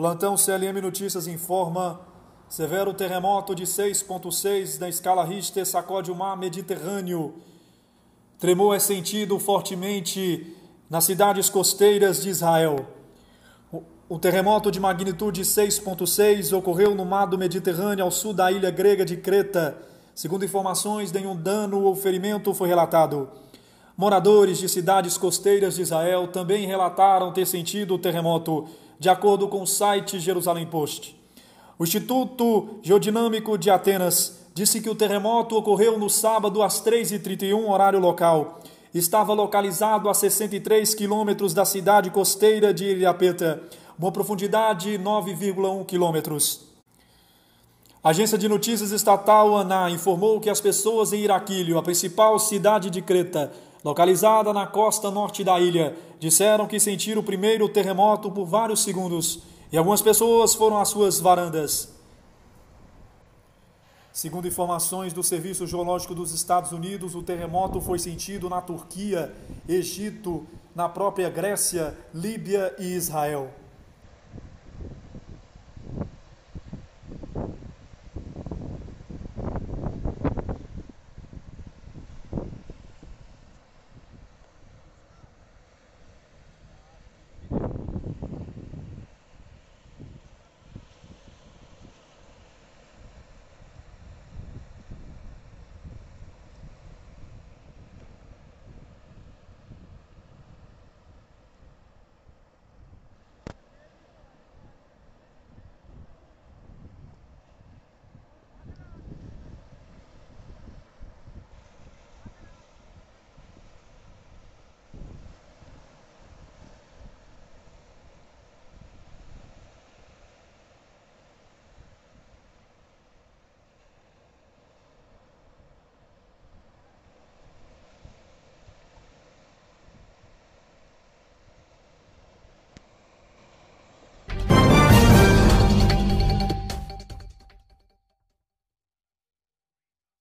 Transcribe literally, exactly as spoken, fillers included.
Plantão C L M Notícias informa: severo terremoto de seis ponto seis na escala Richter sacode o mar Mediterrâneo. Tremor é sentido fortemente nas cidades costeiras de Israel. O terremoto de magnitude seis ponto seis ocorreu no mar do Mediterrâneo, ao sul da ilha grega de Creta. Segundo informações, nenhum dano ou ferimento foi relatado. Moradores de cidades costeiras de Israel também relataram ter sentido o terremoto, de acordo com o site Jerusalém Post. O Instituto Geodinâmico de Atenas disse que o terremoto ocorreu no sábado às três e trinta e um, horário local. Estava localizado a sessenta e três quilômetros da cidade costeira de Ilhapeta, uma profundidade de nove vírgula um quilômetros. A agência de notícias estatal ANA informou que as pessoas em Iraquílio, a principal cidade de Creta, localizada na costa norte da ilha, disseram que sentiram o primeiro terremoto por vários segundos e algumas pessoas foram às suas varandas. Segundo informações do Serviço Geológico dos Estados Unidos, o terremoto foi sentido na Turquia, Egito, na própria Grécia, Líbia e Israel.